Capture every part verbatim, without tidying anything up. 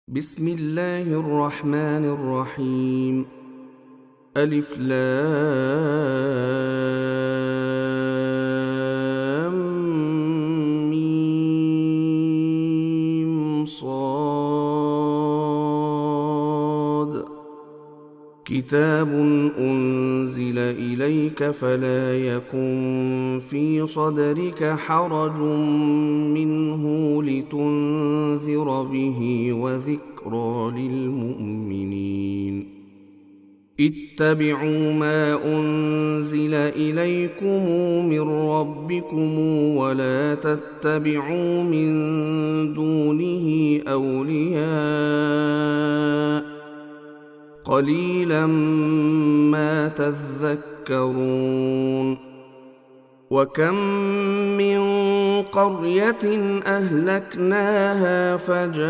بسم الله الرحمن الرحيم. ألف لام ميم صاد. كتاب أنزل إليك فلا يكن في صدرك حرج منه لتنذر به وذكرى للمؤمنين. اتبعوا ما أنزل إليكم من ربكم ولا تتبعوا من دونه أولياء قليلا ما تذكرون. وكم من قرية أهلكناها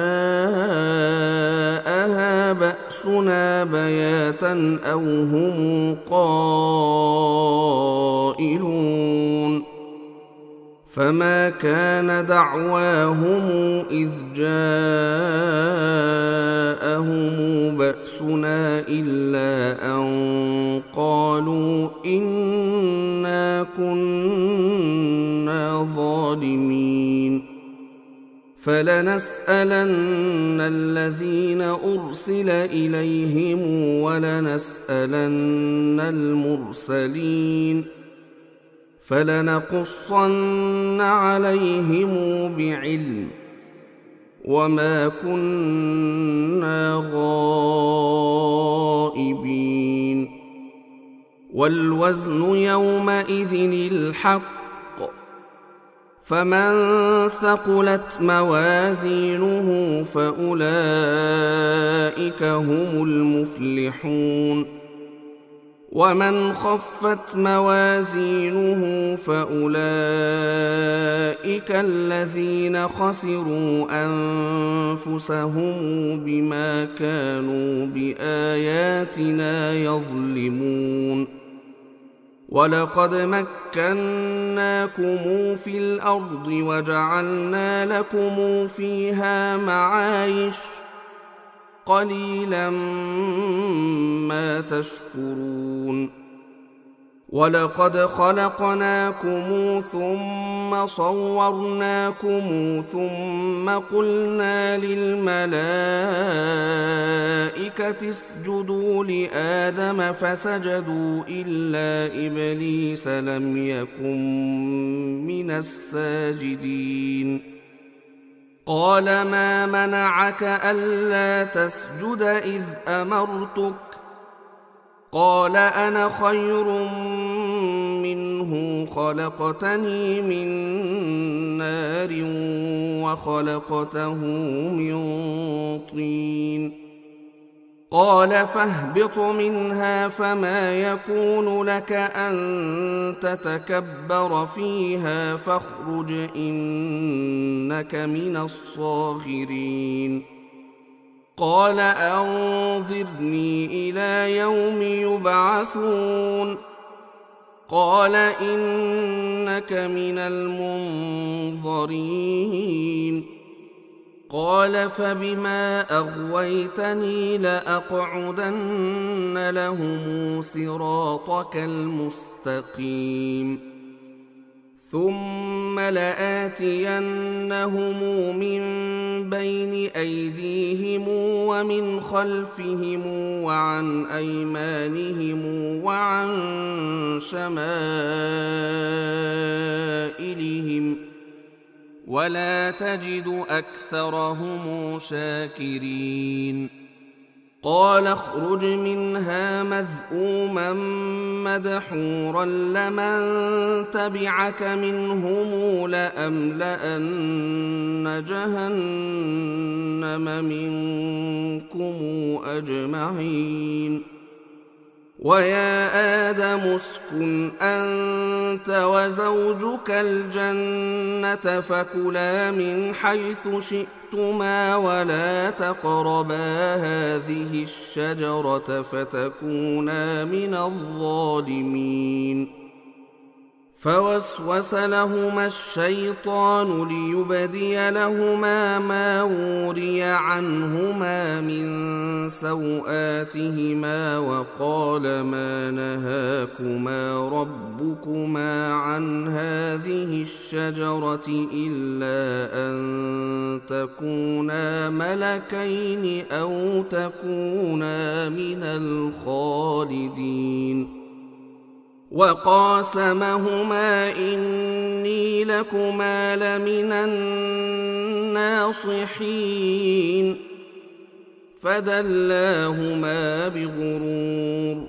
فجاءها بأسنا بياتا أو هم قائلون فما كان دعواهم إذ جاءهم بأسنا إلا أن قالوا إنا كنا ظالمين. فلنسألن الذين أرسل إليهم ولنسألن المرسلين فلنقصن عليهم بعلم وما كنا غائبين. والوزن يومئذ الحق فمن ثقلت موازينه فأولئك هم المفلحون ومن خفت موازينه فأولئك الذين خسروا أنفسهم بما كانوا بآياتنا يظلمون. ولقد مكناكم في الأرض وجعلنا لكم فيها معايش قليلا ما تشكرون. ولقد خلقناكم ثم صورناكم ثم قلنا للملائكة اسجدوا لآدم فسجدوا إلا إبليس لم يكن من الساجدين. قال ما منعك ألا تسجد إذ أمرتك؟ قال أنا خير منه خلقتني من نار وخلقته من طين. قال فاهبط منها فما يكون لك أن تتكبر فيها فاخرج إنك من الصاغرين. قال أنظرني إلى يوم يبعثون. قال إنك من المنظرين. قال فبما أغويتني لأقعدن لهم صراطك المستقيم ثم لآتينهم من بين أيديهم ومن خلفهم وعن أيمانهم وعن شمائلهم ولا تجد أكثرهم شاكرين. قال اخرج منها مذءوما مدحورا لمن تبعك منهم لأملأن جهنم منكم أجمعين. ويا آدم اسكن أنت وزوجك الجنة فكلا من حيث شئتما ولا تقربا هذه الشجرة فتكونا من الظالمين. فوسوس لهما الشيطان ليبدي لهما ما وري عنهما من سوآتهما وقال ما نهاكما ربكما عن هذه الشجرة إلا أن تكونا ملكين أو تكونا من الخالدين. وقاسمهما إني لكما لمن الناصحين فدلاهما بغرور.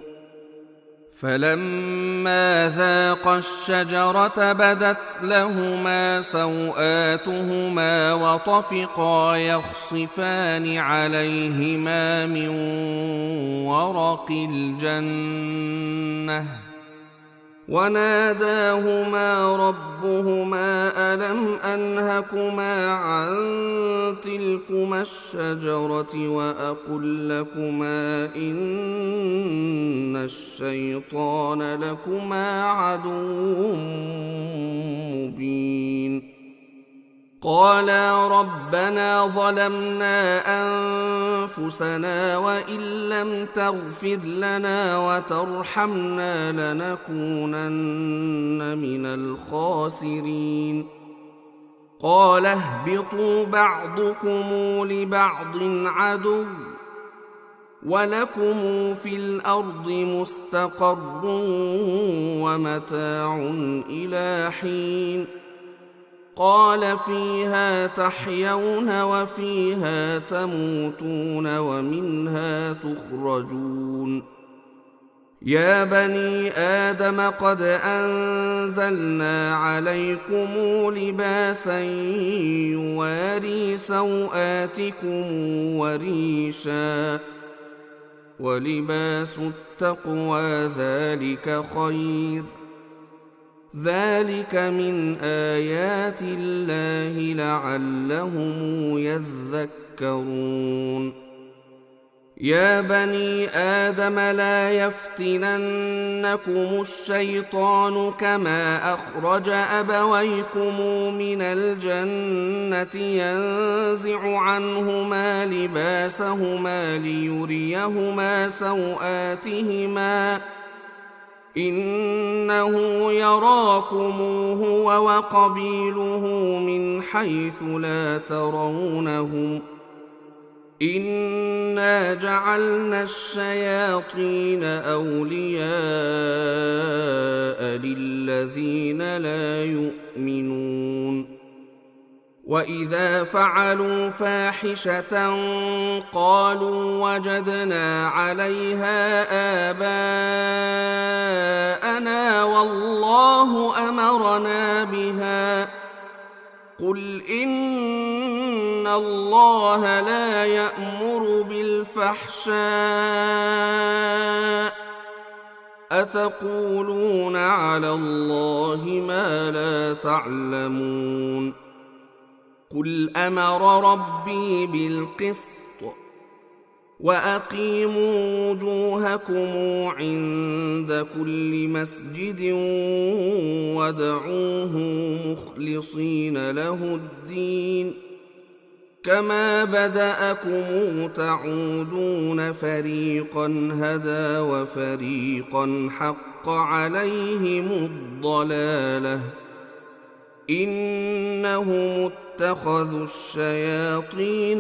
فلما ذاقا الشجرة بدت لهما سوآتهما وطفقا يخصفان عليهما من ورق الجنة وناداهما ربهما ألم أنهكما عن تلكما الشجرة وأقل لكما إن الشيطان لكما عدو مبين. قالا ربنا ظلمنا أنفسنا وإن لم تغفر لنا وترحمنا لنكونن من الخاسرين. قال اهبطوا بعضكم لبعض عدو ولكم في الأرض مستقر ومتاع إلى حين. قال فيها تحيون وفيها تموتون ومنها تخرجون. يا بني آدم قد أنزلنا عليكم لباسا يواري سوآتكم وريشا ولباس التقوى ذلك خير ذلك من آيات الله لعلهم يذكرون. يا بني آدم لا يفتننكم الشيطان كما أخرج أبويكم من الجنة ينزع عنهما لباسهما ليريهما سوآتهما إنه يراكم هو وقبيله من حيث لا ترونهم إنا جعلنا الشياطين أولياء للذين لا يؤمنون. وإذا فعلوا فاحشة قالوا وجدنا عليها آباءنا والله أمرنا بها قل إن الله لا يأمر بالفحشاء أتقولون على الله ما لا تعلمون. قل أمر ربي بالقسط وأقيموا وجوهكم عند كل مسجد وادعوه مخلصين له الدين كما بدأكم تعودون فريقا هدى وفريقا حق عليهم الضلالة إنهم اتخذوا الشياطين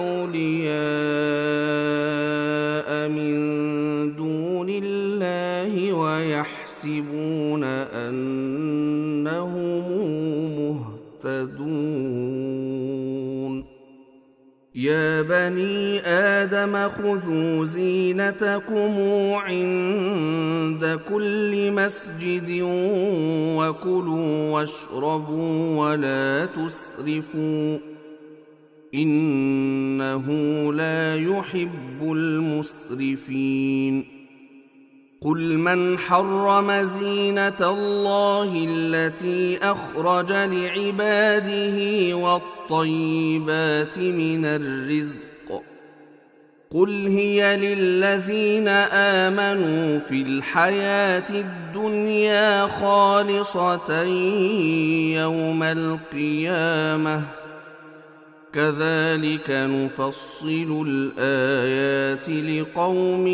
أولياء من دون الله ويحسبون أنهم مهتدون. يا بني آدم خذوا زينتكم عند كل مسجد وكلوا واشربوا ولا تسرفوا إنه لا يحب المسرفين. قل من حرم زينة الله التي أخرج لعباده والطيبات من الرزق قل هي للذين آمنوا في الحياة الدنيا خالصة يوم القيامة كذلك نفصل الآيات لقوم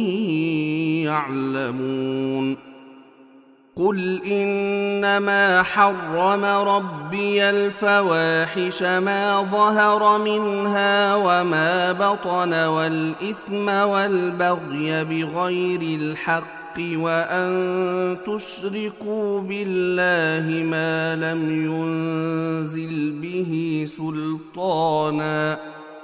يعلمون قل إنما حرم ربي الفواحش ما ظهر منها وما بطن والإثم والبغي بغير الحق وأن تشركوا بالله ما لم ينزل به سلطانا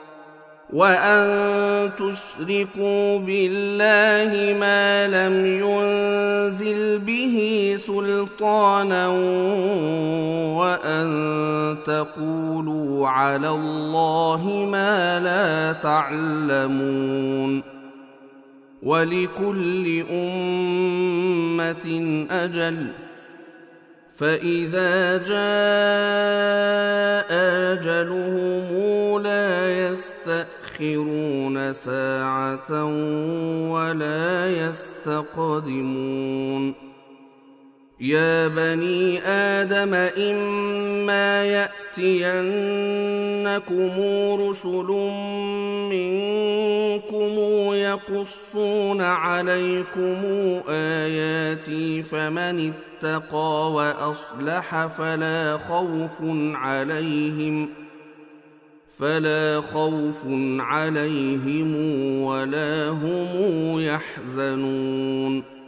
وأن تشركوا بالله ما لم ينزل به سلطانا وأن تقولوا على الله ما لا تعلمون ولكل أمة أجل فإذا جاء أجلهم لا يستأخرون ساعة ولا يستقدمون يا بني آدم إما يأتينكم رسل منكم يقصون عليكم آياتي فمن اتقى وأصلح فلا خوف عليهم فلا خوف عليهم ولا هم يحزنون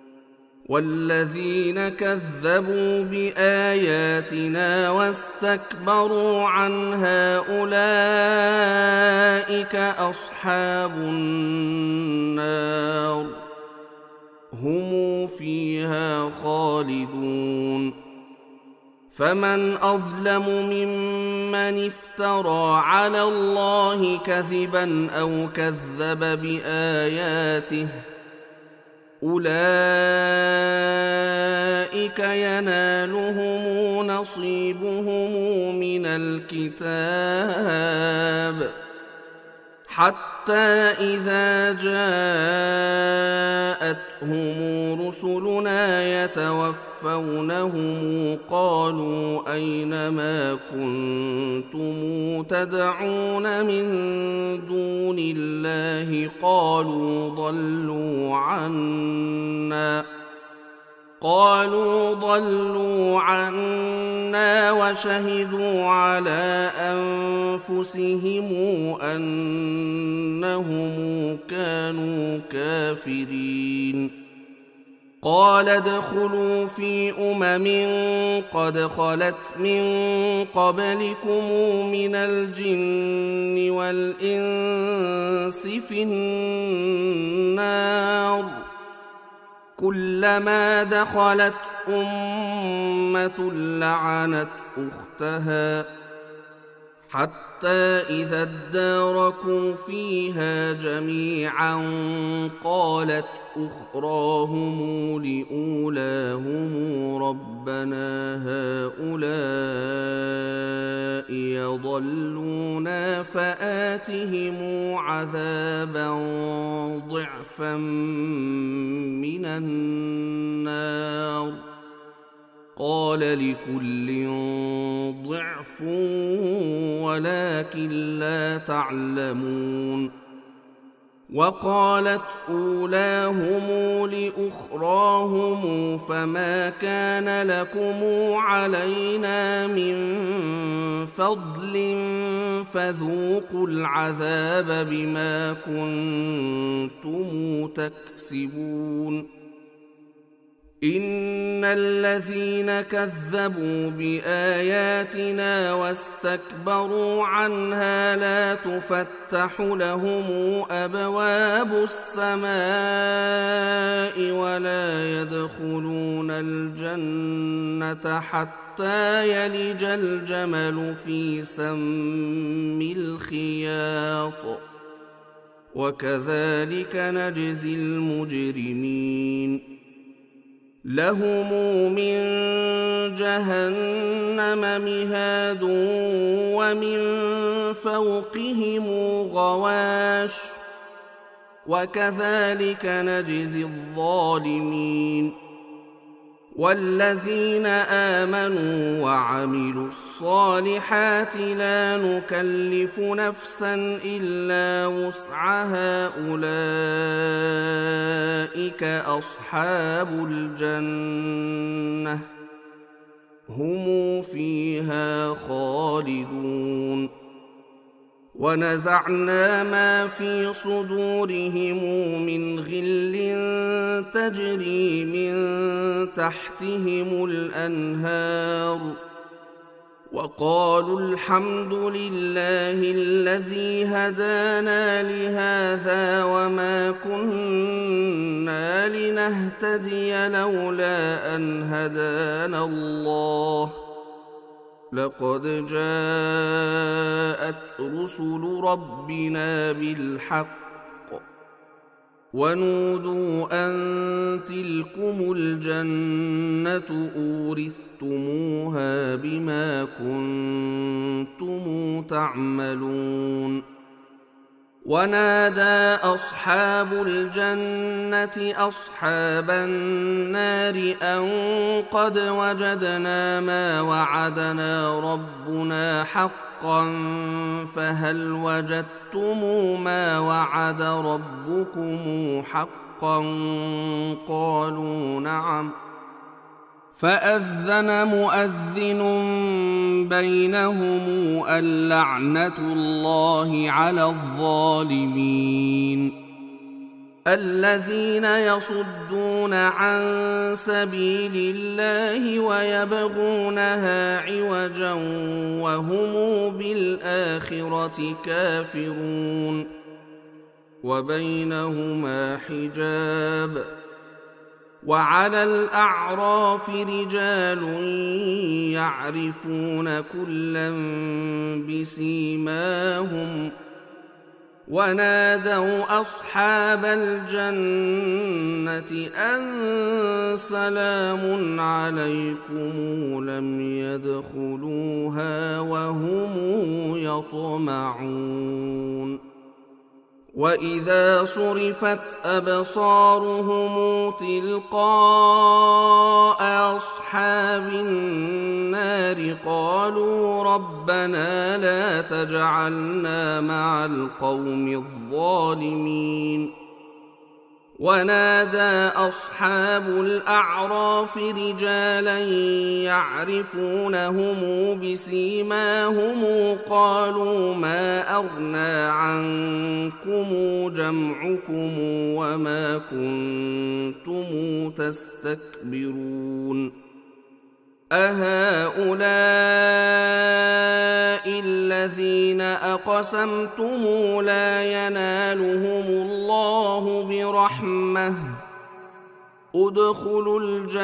والذين كذبوا بآياتنا واستكبروا عنها أولئك أصحاب النار هم فيها خالدون فمن أظلم ممن افترى على الله كذبا أو كذب بآياته أولئك ينالهم نصيبهم من الكتاب حتى إذا جاءتهم رسلنا يتوفونهم قالوا أين ما كنتم تدعون من دون الله قالوا ضلوا عنا قالوا ضلوا عنا وشهدوا على أنفسهم أنهم كانوا كافرين قال ادخلوا في أمم قد خلت من قبلكم من الجن والإنس في النار كلما دخلت أمة لعنت أختها حتى إذا اداركوا فيها جميعا قالت أخراهم لأولاهم ربنا هؤلاء يضلونا فآتهم عذابا ضعفا من النار قال لكل ضعف ولكن لا تعلمون وقالت أولاهم لأخراهم فما كان لكم علينا من فضل فذوقوا العذاب بما كنتم تكسبون إن الذين كذبوا بآياتنا واستكبروا عنها لا تفتح لهم أبواب السماء ولا يدخلون الجنة حتى يلج الجمل في سم الخياط وكذلك نجزي المجرمين لهم من جهنم مهاد ومن فوقهم غواش وكذلك نجزي الظالمين. والذين آمنوا وعملوا الصالحات لا نكلف نفسا إلا وسعها أولئك أصحاب الجنة هم فيها خالدون. ونزعنا ما في صدورهم من غل تجري من تحتهم الأنهار وقالوا الحمد لله الذي هدانا لهذا وما كنا لنهتدي لولا أن هدانا الله لقد جاءت رسل ربنا بالحق ونودوا أن تلكم الجنة أورثتموها بما كنتم تعملون. ونادى أصحاب الجنة أصحاب النار أن قد وجدنا ما وعدنا ربنا حقا فهل وجدتم ما وعد ربكم حقا قالوا نعم فأذن مؤذن بينهم اللعنة الله على الظالمين. الذين يصدون عن سبيل الله ويبغونها عوجا وهم بالآخرة كافرون وبينهما حجاب. وعلى الأعراف رجال يعرفون كلا بسيماهم ونادوا أصحاب الجنة أن سلام عليكم لم يدخلوها وهم يطمعون. وإذا صرفت أبصارهم تلقاء أصحاب النار قالوا ربنا لا تجعلنا مع القوم الظالمين. ونادى أصحاب الأعراف رجالا يعرفونهم بسيماهم قالوا ما أغنى عنكم جمعكم وما كنتم تستكبرون أهؤلاء الذين أقسمتم لا ينالهم الله برحمة ادخلوا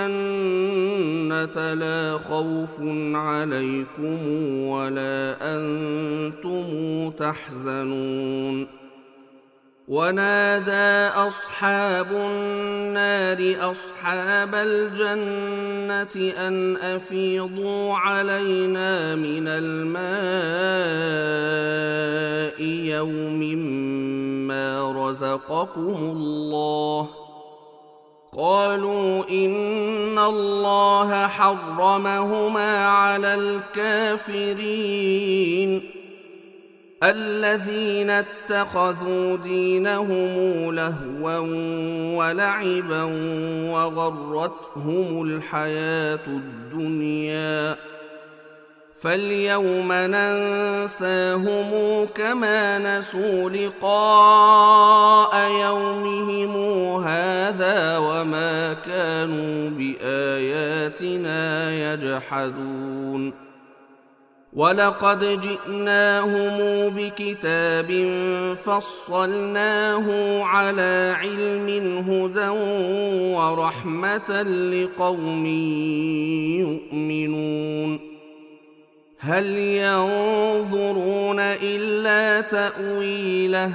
الجنة لا خوف عليكم ولا أنتم تحزنون. ونادى أصحاب النار أصحاب الجنة أن أفيضوا علينا من الماء يوم ما رزقكم الله قالوا إن الله حرمهما على الكافرين الذين اتخذوا دينهم لهوا ولعبا وغرتهم الحياة الدنيا فاليوم ننساهم كما نسوا لقاء يومهم هذا وما كانوا بآياتنا يجحدون. ولقد جئناهم بكتاب فصلناه على علم هدى ورحمة لقوم يؤمنون. هل ينظرون إلا تأويله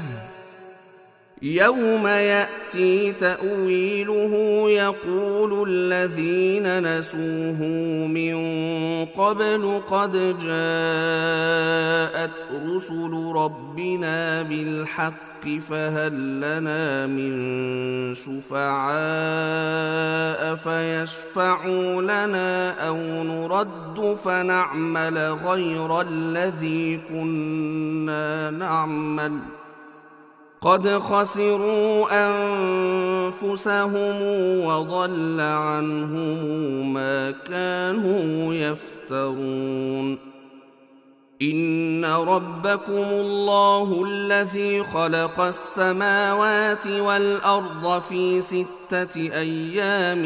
يوم يأتي تأويله يقول الذين نسوه من قبل قد جاءت رسل ربنا بالحق فهل لنا من شفعاء فيشفعوا لنا أو نرد فنعمل غير الذي كنا نعمل قد خسروا أنفسهم وضل عنهم ما كانوا يفترون. إن ربكم الله الذي خلق السماوات والأرض في ستة أيام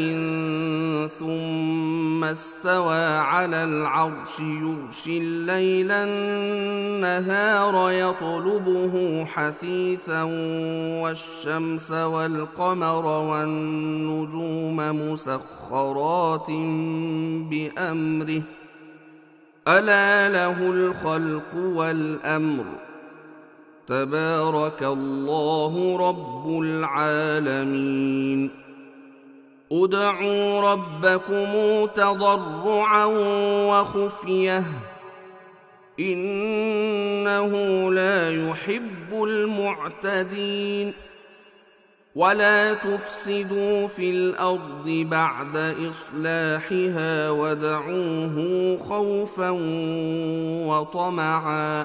ثم استوى على العرش يغشي الليل النهار يطلبه حثيثا والشمس والقمر والنجوم مسخرات بأمره ألا له الخلق والأمر تبارك الله رب العالمين. ادعوا ربكم تضرعا وخفية إنه لا يحب المعتدين. ولا تفسدوا في الأرض بعد إصلاحها وادعوه خوفا وطمعا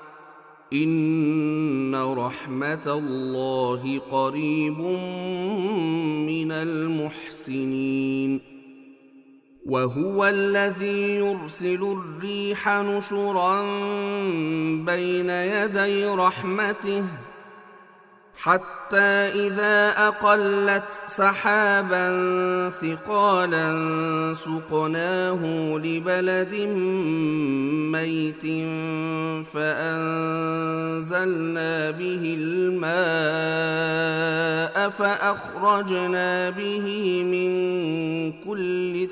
إن رحمة الله قريب من المحسنين. وهو الذي يرسل الريح نشرا بين يدي رحمته حتى إذا أقلت سحابا ثقالا سقناه لبلد ميت فأنزلنا به الماء فأخرجنا به من كل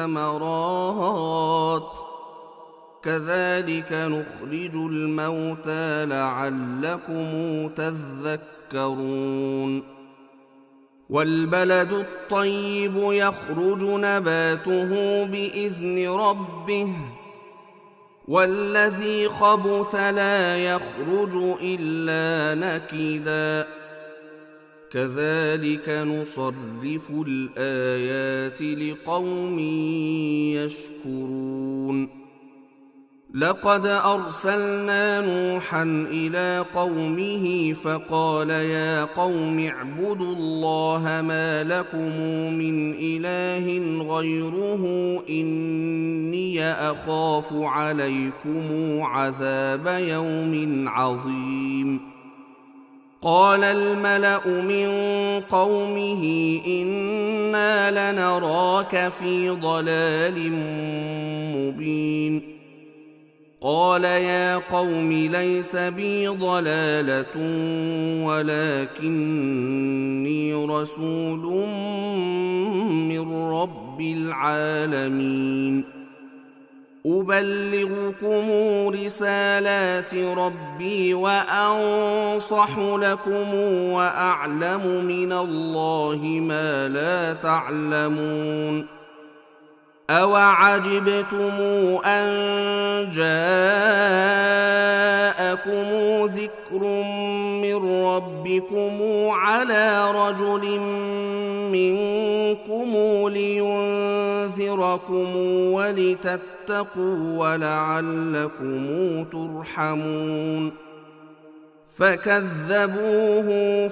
الثمرات كذلك نخرج الموتى لعلكم تذكرون. والبلد الطيب يخرج نباته بإذن ربه والذي خبث لا يخرج إلا نكدا كذلك نصرف الآيات لقوم يشكرون. لقد أرسلنا نوحا إلى قومه فقال يا قوم اعبدوا الله ما لكم من إله غيره إني أخاف عليكم عذاب يوم عظيم. قال الملأ من قومه إنا لنراك في ضلال مبين. قال يا قوم ليس بي ضلالة ولكني رسول من رب العالمين أبلغكم رسالات ربي وأنصح لكم وأعلم من الله ما لا تعلمون. أوعجبتم أن جاءكم ذكر من ربكم على رجل منكم لينذركم ولتتقوا ولعلكم ترحمون. فكذبوه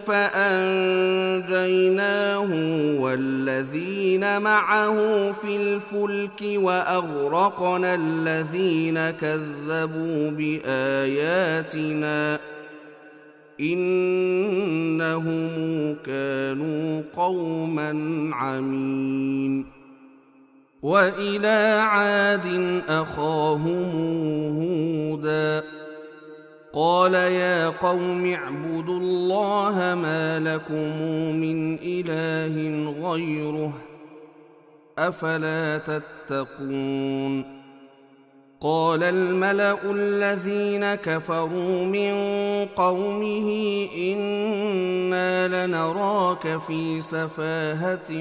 فأنجيناه والذين معه في الفلك وأغرقنا الذين كذبوا بآياتنا إنهم كانوا قوما عمين. وإلى عاد أخاهم هودا قال يا قوم اعبدوا الله ما لكم من إله غيره أفلا تتقون. قال الملأ الذين كفروا من قومه إنا لنراك في سفاهة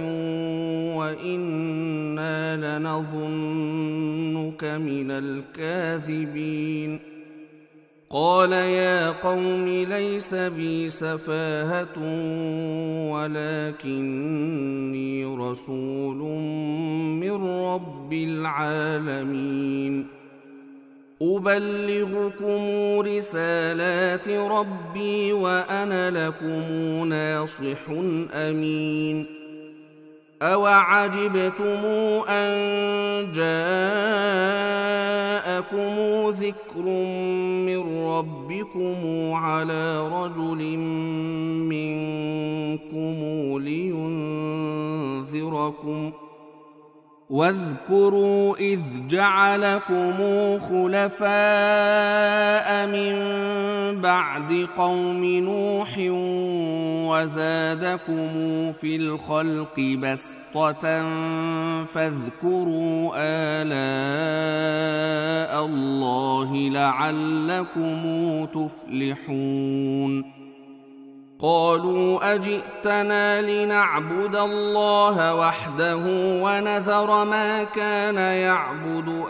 وإنا لنظنك من الكاذبين. قال يا قوم ليس بي سفاهة ولكني رسول من رب العالمين أبلغكم رسالات ربي وأنا لكم ناصح أمين أوعجبتم أن جاءكم ذكر من ربكم على رجل منكم لينذركم واذكروا إذ جعلكم خلفاء من بعد قوم نوح وزادكم في الخلق بسطة فاذكروا آلاء الله لعلكم تفلحون قالوا أجئتنا لنعبد الله وحده ونذر ما كان يعبد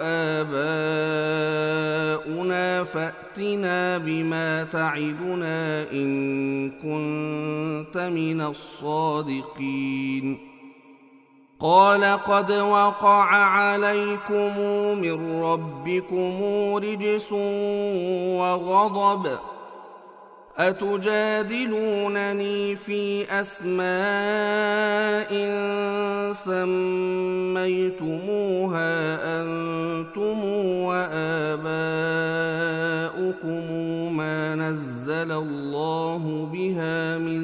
آباؤنا فأتنا بما تعدنا إن كنت من الصادقين قال قد وقع عليكم من ربكم رجس وغضب أتجادلونني في أسماء سميتموها أنتم وآباؤكم ما نزل الله بها من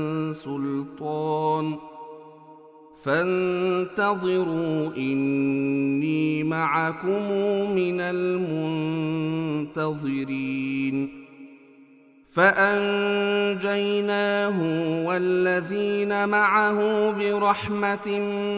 سلطان فانتظروا إني معكم من المنتظرين فأنجيناه والذين معه برحمة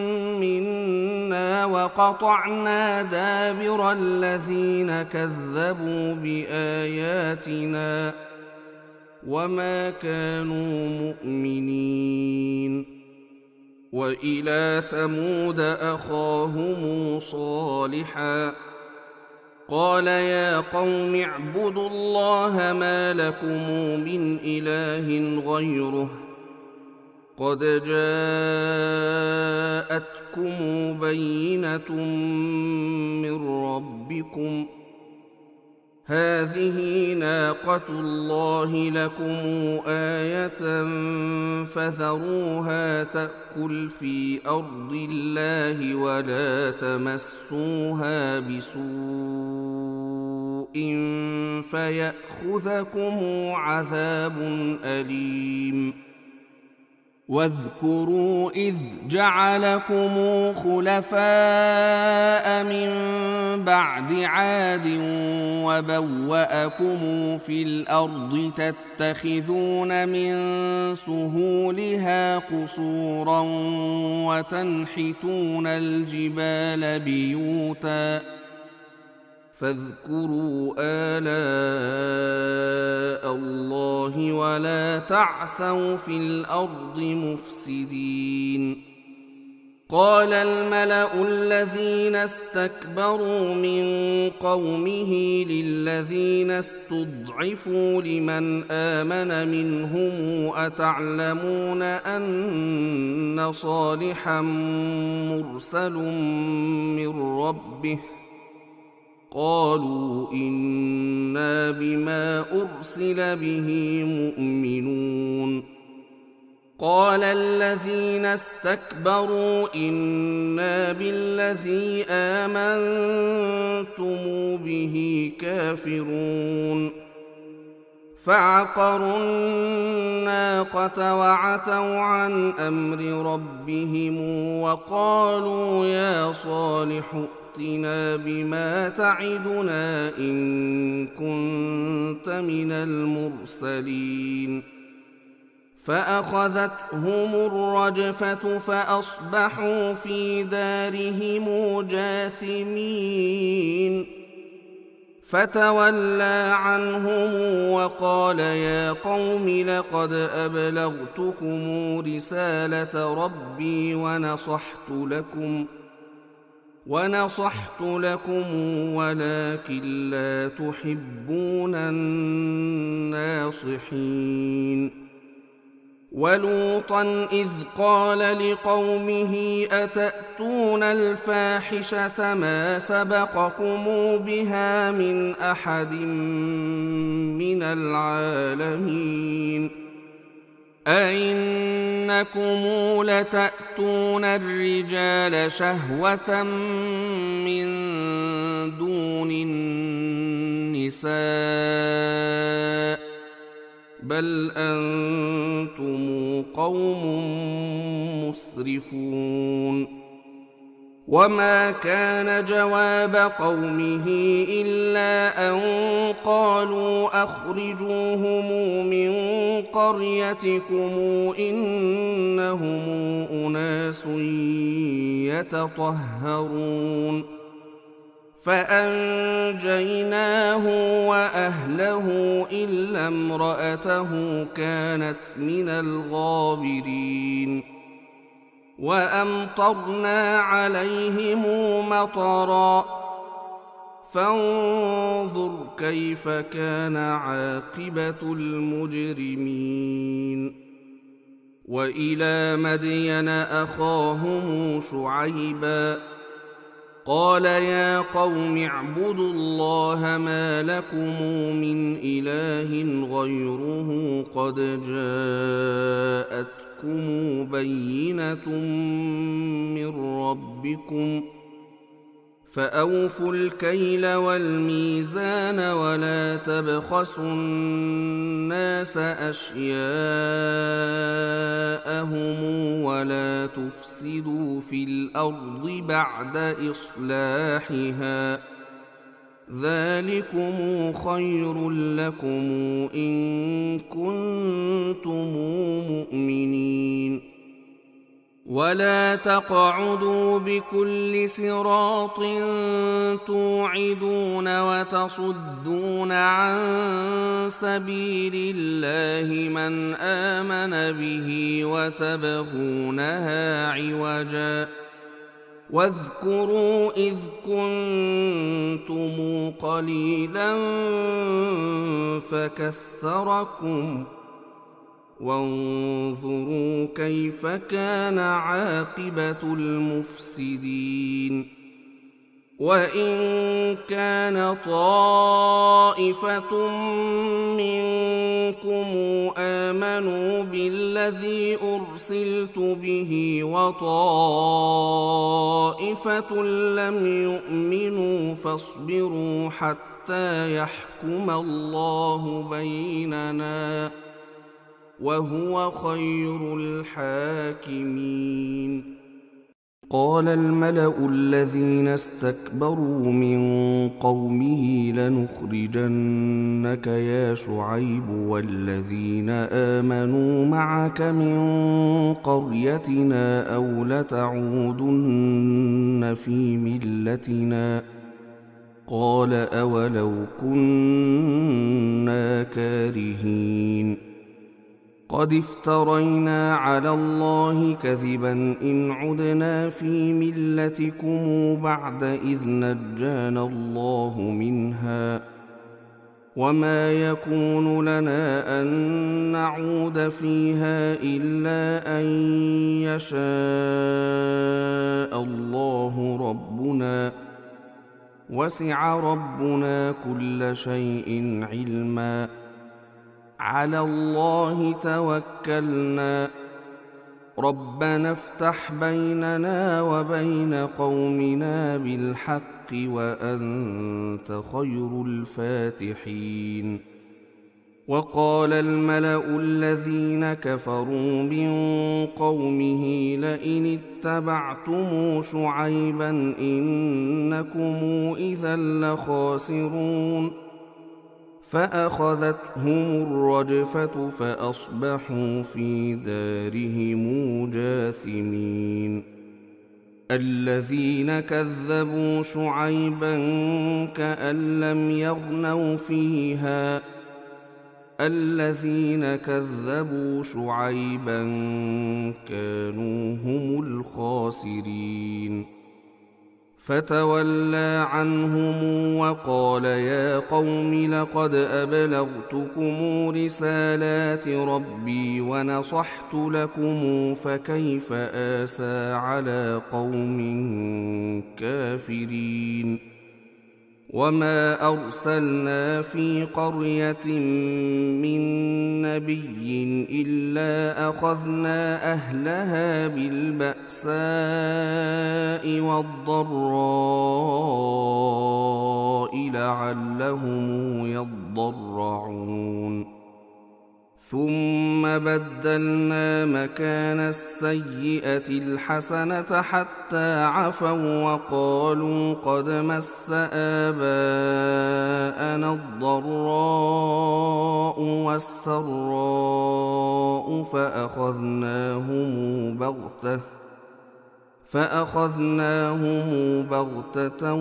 منا وقطعنا دابر الذين كذبوا بآياتنا وما كانوا مؤمنين وإلى ثمود أخاهم صالحا قال يا قوم اعبدوا الله ما لكم من إله غيره قد جاءتكم بينة من ربكم هذه ناقة الله لكم آية فذروها تأكل في أرض الله ولا تمسوها بسوء فيأخذكم عذاب أليم واذكروا إذ جعلكم خلفاء من بعد عاد وبوأكم في الأرض تتخذون من سهولها قصورا وتنحتون الجبال بيوتا فاذكروا آلاء الله ولا تعثوا في الأرض مفسدين قال الملأ الذين استكبروا من قومه للذين استضعفوا لمن آمن منهم أتعلمون أن صالحا مرسل من ربه قالوا إنا بما أرسل به مؤمنون قال الذين استكبروا إنا بالذي آمنتم به كافرون فعقروا الناقة وعتوا عن أمر ربهم وقالوا يا صالح ائتنا بما تعدنا إن كنت من المرسلين فأخذتهم الرجفة فأصبحوا في دارهم جاثمين فتولى عنهم وقال يا قوم لقد أبلغتكم رسالة ربي ونصحت لكم ونصحت لكم ولكن لا تحبون الناصحين. ولوطا إذ قال لقومه أتأتون الفاحشة ما سبقكم بها من أحد من العالمين أئنكم لتأتون الرجال شهوة من دون النساء بل أنتم قوم مسرفون. وما كان جواب قومه إلا أن قالوا أخرجوهم من قريتكم إنهم أناس يتطهرون فأنجيناه وأهله إلا امرأته كانت من الغابرين. وأمطرنا عليهم مطرا فانظر كيف كان عاقبة المجرمين. وإلى مدين أخاهم شعيبا قال يا قوم اعبدوا الله ما لكم من إله غيره قد جاءتكم بينة من ربكم فأوفوا الكيل والميزان ولا تبخسوا الناس أشياءهم ولا تفسدوا في الأرض بعد إصلاحها ذلكم خير لكم إن كنتم مؤمنين. ولا تقعدوا بكل صراط توعدون وتصدون عن سبيل الله من آمن به وتبغونها عوجا واذكروا إذ كنتم قليلا فكثركم وانظروا كيف كان عاقبة المفسدين. وإن كان طائفة منكم آمنوا بالذي أرسلت به وطائفة لم يؤمنوا فاصبروا حتى يحكم الله بيننا وهو خير الحاكمين. قال الملأ الذين استكبروا من قومه لنخرجنك يا شعيب والذين آمنوا معك من قريتنا أو لتعودن في ملتنا قال أولو كنا كارهين قد افترينا على الله كذبا إن عدنا في ملتكم بعد إذ نجانا الله منها وما يكون لنا أن نعود فيها إلا أن يشاء الله ربنا وسع ربنا كل شيء علما على الله توكلنا ربنا افتح بيننا وبين قومنا بالحق وأنت خير الفاتحين. وقال الملأ الذين كفروا من قومه لئن اتبعتم شعيبا إنكم إذا لخاسرون فأخذتهم الرجفة فأصبحوا في دارهم جاثمين. الذين كذبوا شعيبا كأن لم يغنوا فيها الذين كذبوا شعيبا كانوا هم الخاسرين. فتولى عنهم وقال يا قوم لقد أبلغتكم رسالات ربي ونصحت لكم فكيف آسى على قوم كافرين وما أرسلنا في قرية من نبي إلا أخذنا أهلها بالبأساء والضراء لعلهم يضرعون ثم بدلنا مكان السيئة الحسنة حتى عفوا وقالوا قد مس آباءنا الضراء والسراء فأخذناهم بغتة فأخذناهم بغتة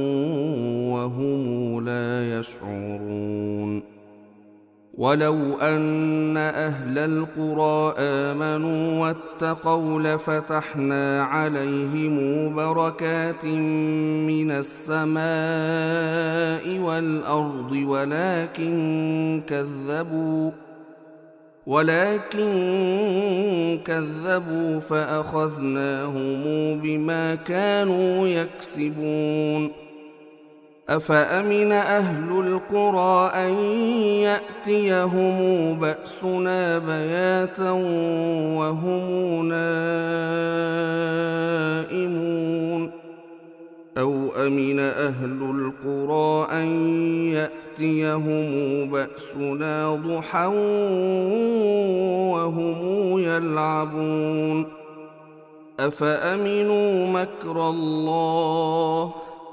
وهم لا يشعرون ولو أن أهل القرى آمنوا واتقوا لفتحنا عليهم بركات من السماء والأرض ولكن كذبوا ولكن كذبوا فأخذناهم بما كانوا يكسبون أفأمن أهل القرى أن يأتيهم بأسنا بياتا وهم نائمون أو أمن أهل القرى أن يأتيهم بأسنا ضحى وهم يلعبون أفأمنوا مكر الله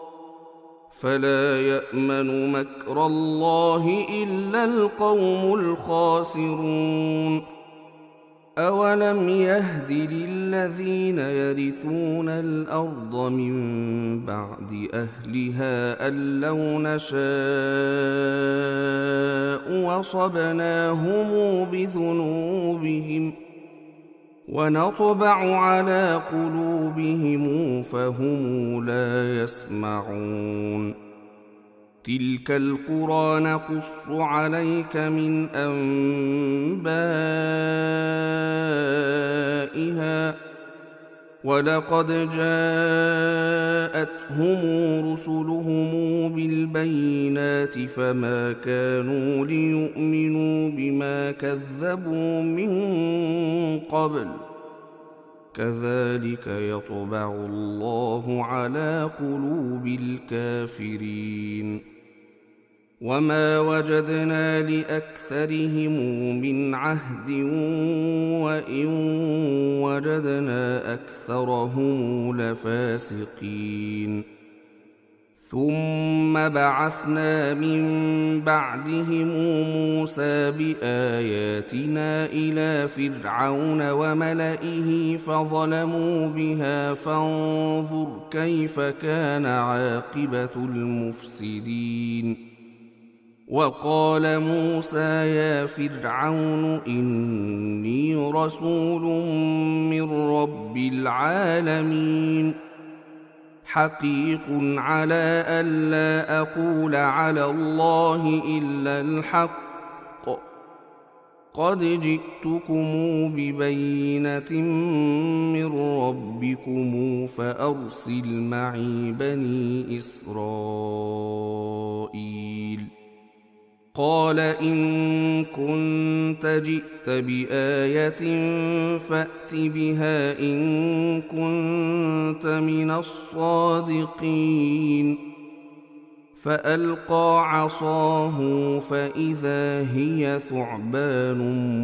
فلا يأمن مكر الله إلا القوم الخاسرون أولم يهد للذين يرثون الأرض من بعد أهلها أن لو نشاء وصبناهم بذنوبهم ونطبع على قلوبهم فهم لا يسمعون تلك القرى نقص عليك من أنبائها ولقد جاءتهم رسلهم بالبينات فما كانوا ليؤمنوا بما كذبوا من قبل كذلك يطبع الله على قلوب الكافرين وما وجدنا لأكثرهم من عهد وإن وجدنا أكثرهم لفاسقين ثم بعثنا من بعدهم موسى بآياتنا إلى فرعون وملئه فظلموا بها فانظر كيف كان عاقبة المفسدين وقال موسى يا فرعون إني رسول من رب العالمين حقيق على ألا أقول على الله إلا الحق قد جئتكم ببينة من ربكم فأرسل معي بني إسرائيل قال إن كنت جئت بآية فأت بها إن كنت من الصادقين فألقى عصاه فإذا هي ثعبان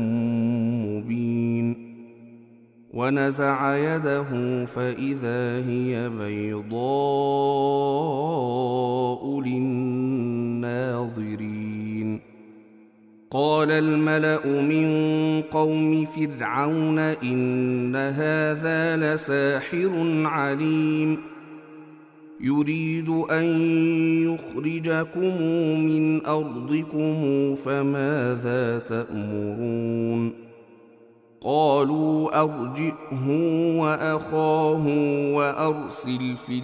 مبين ونزع يده فإذا هي بيضاء للناظرين قال الملأ من قوم فرعون إن هذا لساحر عليم يريد أن يخرجكم من أرضكم فماذا تأمرون قالوا أرجئه وأخاه وأرسل في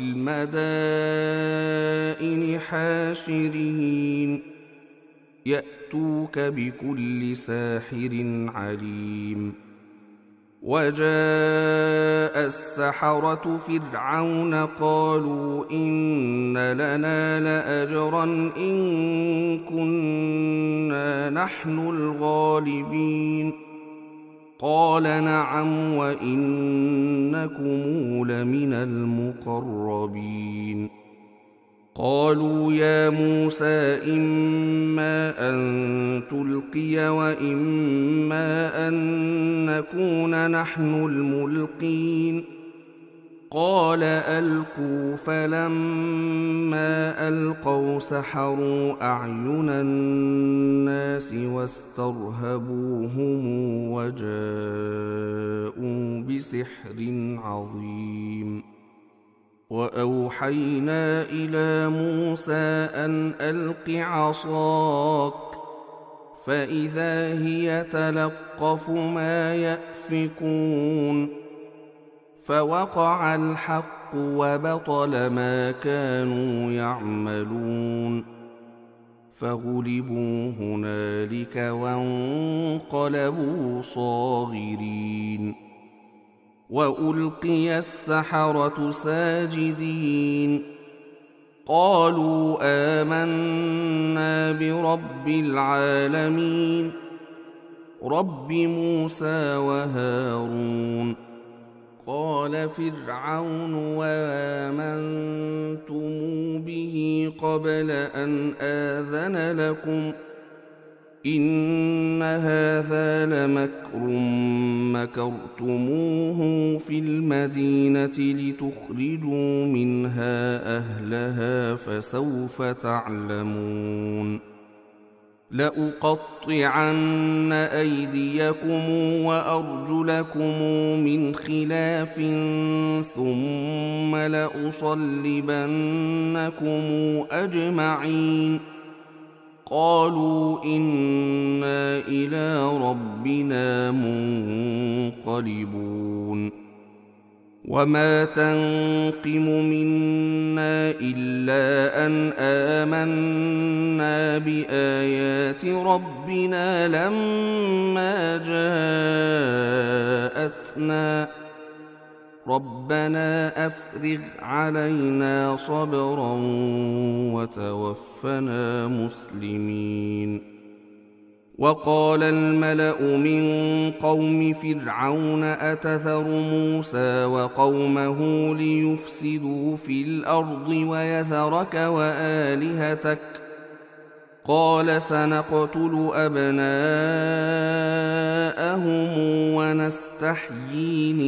المدائن حاشرين يأتوك بكل ساحر عليم. وجاء السحرة فرعون قالوا إن لنا لأجرا إن كنا نحن الغالبين. قال نعم وإنكم لمن المقربين. قالوا يا موسى إما أن تلقي وإما أن نكون نحن الملقين. قال ألقوا فلما ألقوا سحروا أعين الناس واسترهبوهم وجاءوا بسحر عظيم. وأوحينا إلى موسى أن ألق عصاك فإذا هي تلقف ما يأفكون. فوقع الحق وبطل ما كانوا يعملون. فغلبوا هنالك وانقلبوا صاغرين. وألقي السحرة ساجدين قالوا آمنا برب العالمين رب موسى وهارون. قال فرعون وآمنتم به قبل أن آذن لكم إن هذا لمكر مكرتموه في المدينة لتخرجوا منها أهلها فسوف تعلمون. لأقطعن أيديكم وأرجلكم من خلاف ثم لأصلبنكم أجمعين. قالوا إنا إلى ربنا منقلبون. وما تنقم منا إلا أن آمنا بآيات ربنا لما جاءتنا ربنا أفرغ علينا صبرا وتوفنا مسلمين. وقال الملأ من قوم فرعون أتذر موسى وقومه ليفسدوا في الأرض ويذرك وآلهتك قال سنقتل أبناءهم ونستحيي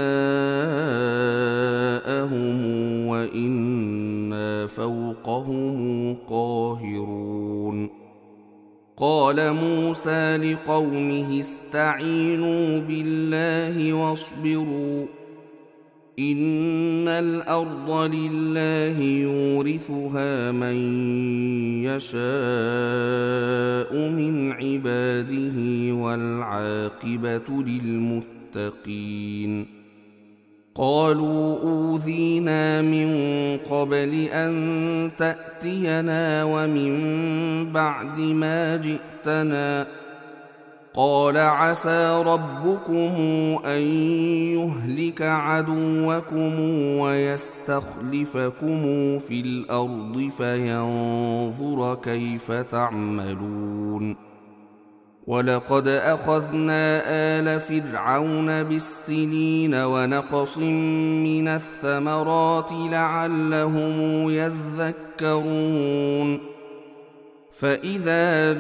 نساءهم وإنا فوقهم قاهرون. قال موسى لقومه استعينوا بالله واصبروا إن الأرض لله يورثها من يشاء من عباده والعاقبة للمتقين. قالوا أوذينا من قبل أن تأتينا ومن بعد ما جئتنا قال عسى ربكم أن يهلك عدوكم ويستخلفكم في الأرض فينظر كيف تعملون. ولقد أخذنا آل فرعون بالسنين ونقص من الثمرات لعلهم يذكرون. فإذا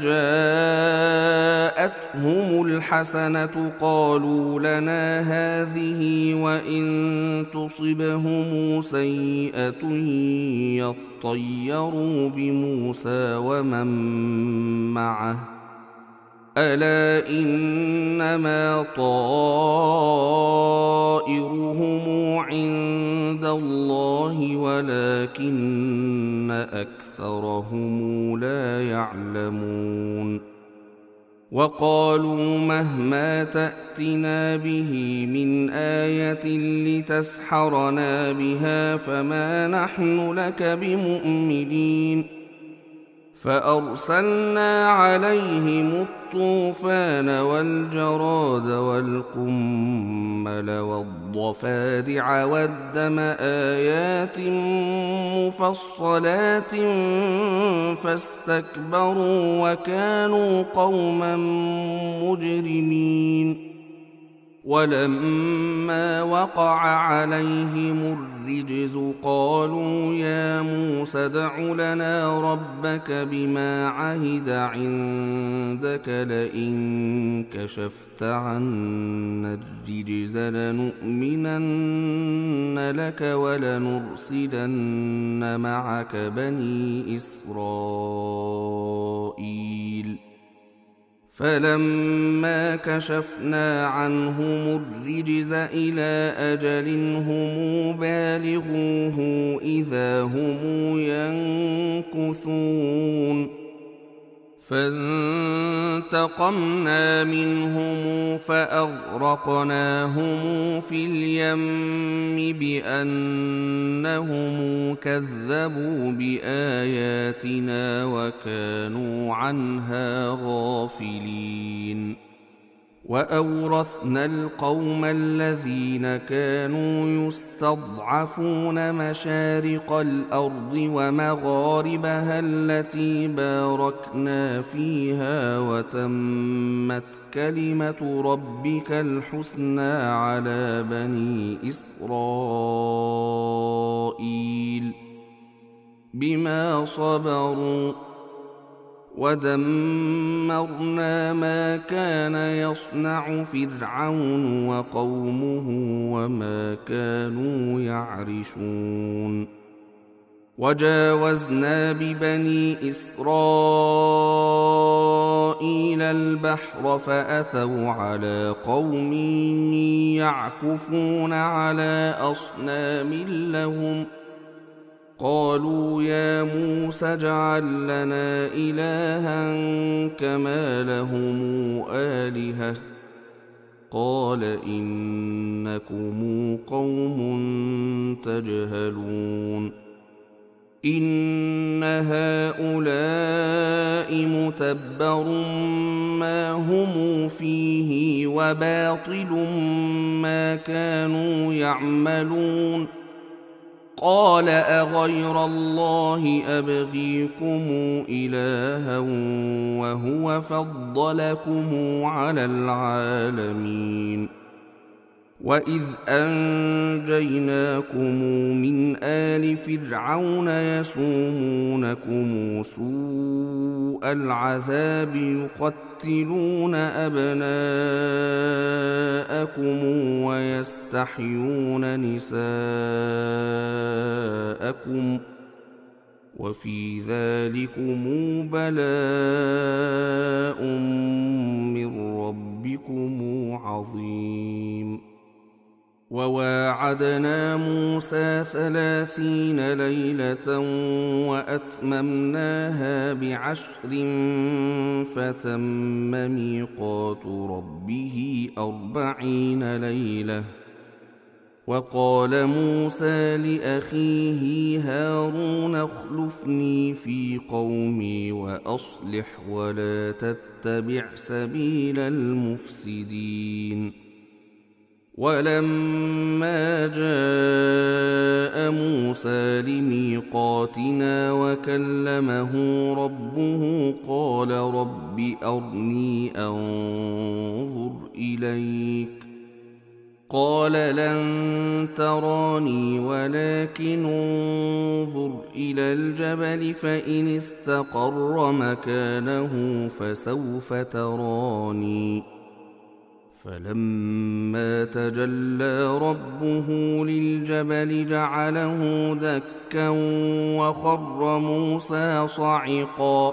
جاءتهم الحسنة قالوا لنا هذه وإن تصبهم سيئة يطيروا بموسى ومن معه ألا إنما طائرهم عند الله ولكن أكثرهم لا يعلمون. وقالوا مهما تأتنا به من آية لتسحرنا بها فما نحن لك بمؤمنين فأرسلنا عليهم الطوفان والجراد والقمل والضفادع والدم آيات مفصلات فاستكبروا وكانوا قوما مجرمين ولما وقع عليهم الرجز قالوا يا موسى ادع لنا ربك بما عهد عندك لئن كشفت عنا الرجز لنؤمنن لك ولنرسلن معك بني إسرائيل فلما كشفنا عنهم الرجز إلى أجل هم بالغوه إذا هم ينكثون فانتقمنا منهم فأغرقناهم في اليم بأنهم كذبوا بآياتنا وكانوا عنها غافلين وأورثنا القوم الذين كانوا يستضعفون مشارق الأرض ومغاربها التي باركنا فيها وتمت كلمة ربك الحسنى على بني إسرائيل بما صبروا ودمرنا ما كان يصنع فرعون وقومه وما كانوا يعرشون وجاوزنا ببني إسرائيل البحر فأتوا على قوم يعكفون على أصنام لهم قالوا يا موسى اجعل لنا إلها كما لهم آلهة قال إنكم قوم تجهلون إن هؤلاء متبر ما هم فيه وباطل ما كانوا يعملون قال أغير الله أبغيكم إلها وهو فضلكم على العالمين وإذ أنجيناكم من آل فرعون يسومونكم سوء العذاب يقتلون أبناءكم ويستحيون نساءكم وفي ذلكم بلاء من ربكم عظيم وواعدنا موسى ثلاثين ليلة وأتممناها بعشر فتم ميقات ربه أربعين ليلة وقال موسى لأخيه هارون اخلفني في قومي وأصلح ولا تتبع سبيل المفسدين ولما جاء موسى لميقاتنا وكلمه ربه قال رب أرني أنظر إليك قال لن تراني ولكن انظر إلى الجبل فإن استقر مكانه فسوف تراني فلما تجلى ربه للجبل جعله دكا وخر موسى صعقا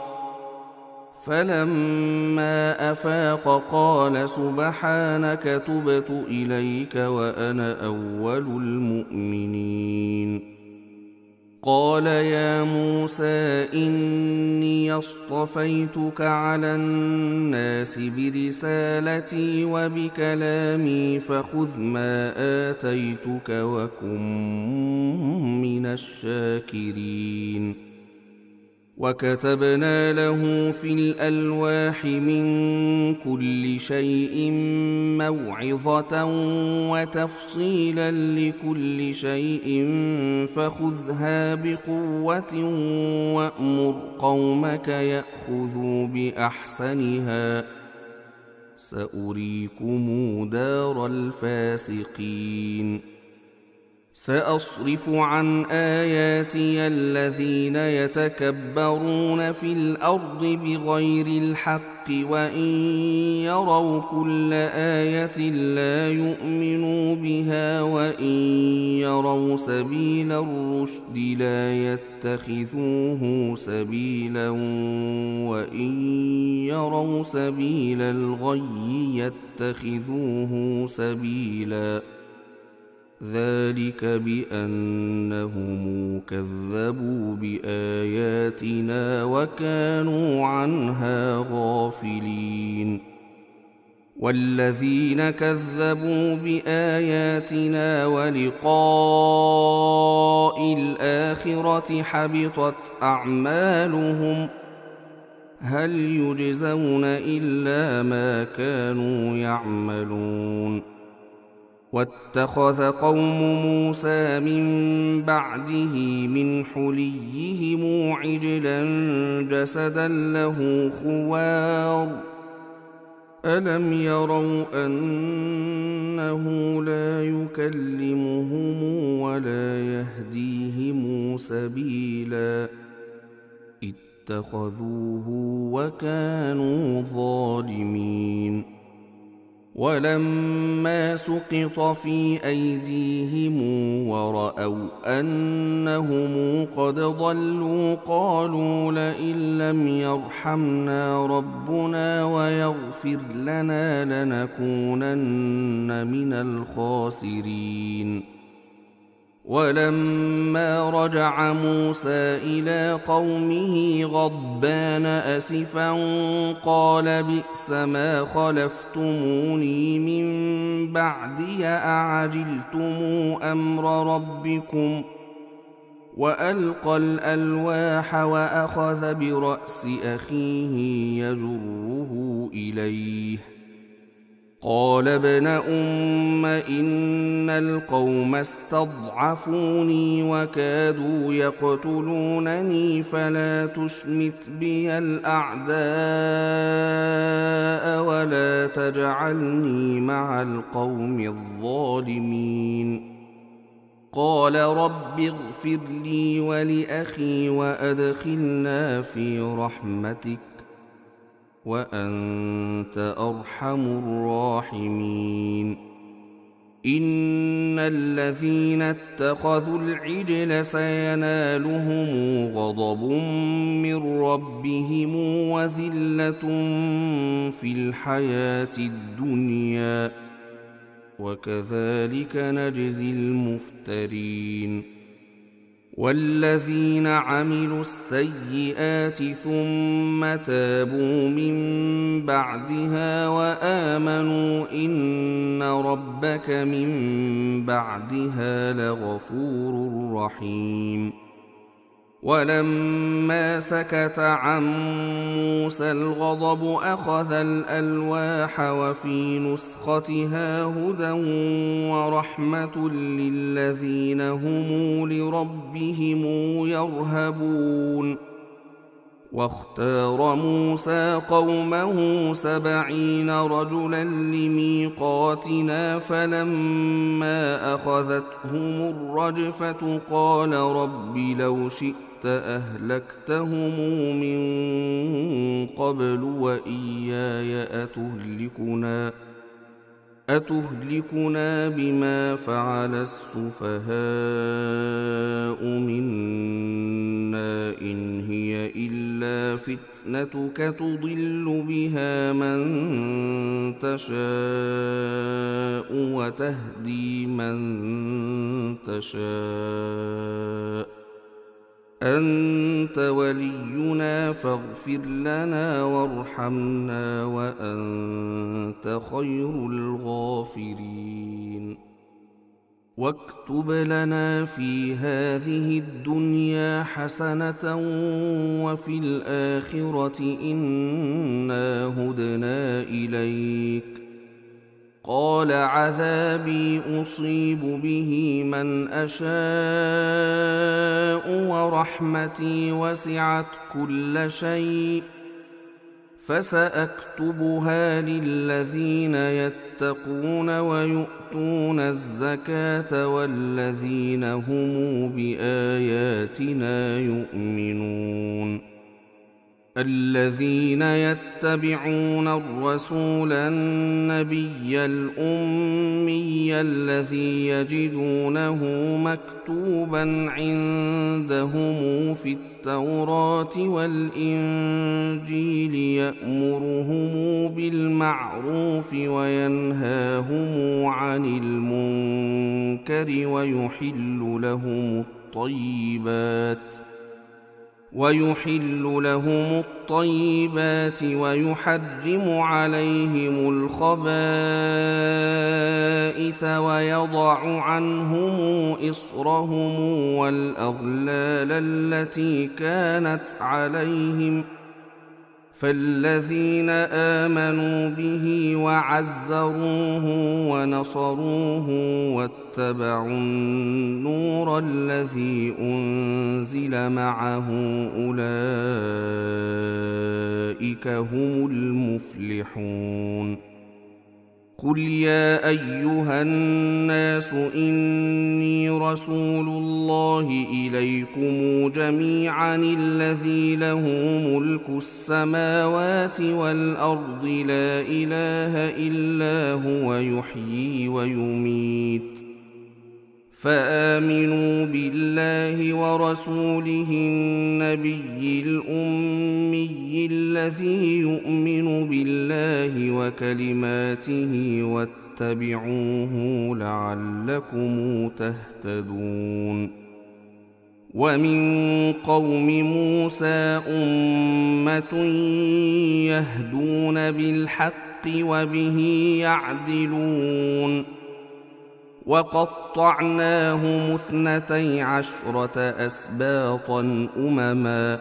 فلما أفاق قال سبحانك تبت إليك وأنا أول المؤمنين قال يا موسى إني اصطفيتك على الناس برسالتي وبكلامي فخذ ما آتيتك وكن من الشاكرين وكتبنا له في الألواح من كل شيء موعظة وتفصيلا لكل شيء فخذها بقوة وأمر قومك يأخذوا بأحسنها سأريكم دار الفاسقين سأصرف عن آياتي الذين يتكبرون في الأرض بغير الحق وإن يروا كل آية لا يؤمنوا بها وإن يروا سبيل الرشد لا يتخذوه سبيلا وإن يروا سبيل الغي يتخذوه سبيلا ذلك بأنهم كذبوا بآياتنا وكانوا عنها غافلين والذين كذبوا بآياتنا ولقاء الآخرة حبطت أعمالهم هل يجزون إلا ما كانوا يعملون واتخذ قوم موسى من بعده من حليهم عجلا جسدا له خوار ألم يروا أنه لا يكلمهم ولا يهديهم سبيلا اتخذوه وكانوا ظالمين ولما سقط في أيديهم ورأوا أنهم قد ضلوا قالوا لئن لم يرحمنا ربنا ويغفر لنا لنكونن من الخاسرين ولما رجع موسى إلى قومه غضبان أسفا قال بئس ما خلفتموني من بعدي أعجلتم أمر ربكم وألقى الألواح وأخذ برأس أخيه يجره إليه قال ابن أم إن القوم استضعفوني وكادوا يقتلونني فلا تشمت بي الأعداء ولا تجعلني مع القوم الظالمين قال رب اغفر لي ولأخي وأدخلنا في رحمتك وأنت أرحم الراحمين إن الذين اتخذوا العجل سينالهم غضب من ربهم وذلة في الحياة الدنيا وكذلك نجزي المفترين والذين عملوا السيئات ثم تابوا من بعدها وآمنوا إن ربك من بعدها لغفور رحيم ولما سكت عن موسى الغضب أخذ الألواح وفي نسختها هدى ورحمة للذين هم لربهم يرهبون واختار موسى قومه سبعين رجلا لميقاتنا فلما أخذتهم الرجفة قال رب لو شئت أهلكتهم من قبل وإياي أتهلكنا أتهلكنا بما فعل السفهاء منا إن هي إلا فتنتك تضل بها من تشاء وتهدي من تشاء فاغفر لنا وارحمنا وأنت خير الغافرين. واكتب لنا في هذه الدنيا حسنة وفي الآخرة إنا هدنا إليك. قال عذابي أصيب به من أشاء ورحمتي وسعت كل شيء فسأكتبها للذين يتقون ويؤتون الزكاة والذين هم بآياتنا يؤمنون. الذين يتبعون الرسول النبي الأمي الذي يجدونه مكتوبا عندهم في التوراة والإنجيل يأمرهم بالمعروف وينهاهم عن المنكر ويحل لهم الطيبات ويحل لهم الطيبات ويحرم عليهم الخبائث ويضع عنهم إصرهم والأغلال التي كانت عليهم. فالذين آمنوا به وعزروه ونصروه واتبعوا النور الذي أنزل معه أولئك هم المفلحون. قل يا أيها الناس إني رسول الله إليكم جميعا الذي له ملك السماوات والأرض لا إله إلا هو يحيي ويميت. فآمنوا بالله ورسوله النبي الأمي الذي يؤمن بالله وكلماته واتبعوه لعلكم تهتدون. ومن قوم موسى أمة يهدون بالحق وبه يعدلون. وقطعناهم اثنتي عشرة أسباطا أمما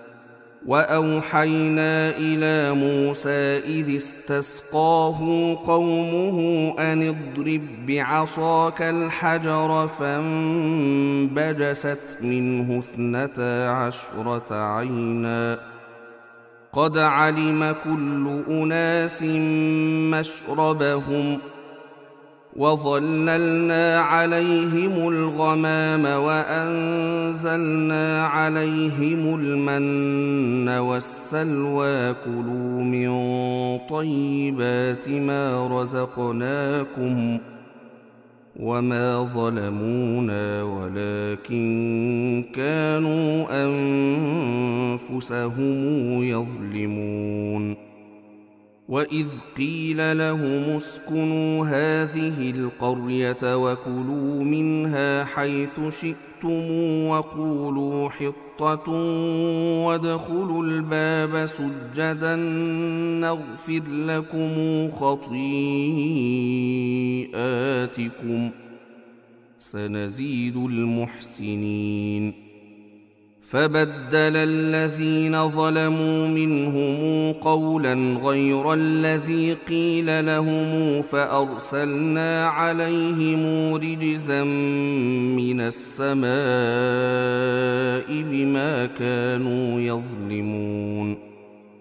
وأوحينا إلى موسى إذ استسقاه قومه أن اضرب بعصاك الحجر فانبجست منه اثنتا عشرة عينا قد علم كل أناس مشربهم وظللنا عليهم الغمام وأنزلنا عليهم المن والسلوى كلوا من طيبات ما رزقناكم وما ظلمونا ولكن كانوا أنفسهم يظلمون. وإذ قيل لهم اسكنوا هذه القرية وكلوا منها حيث شئتم وقولوا حطة وادخلوا الباب سجدا نغفر لكم خطيئاتكم سنزيد المحسنين. فبدل الذين ظلموا منهم قولا غير الذي قيل لهم فأرسلنا عليهم رجزا من السماء بما كانوا يظلمون.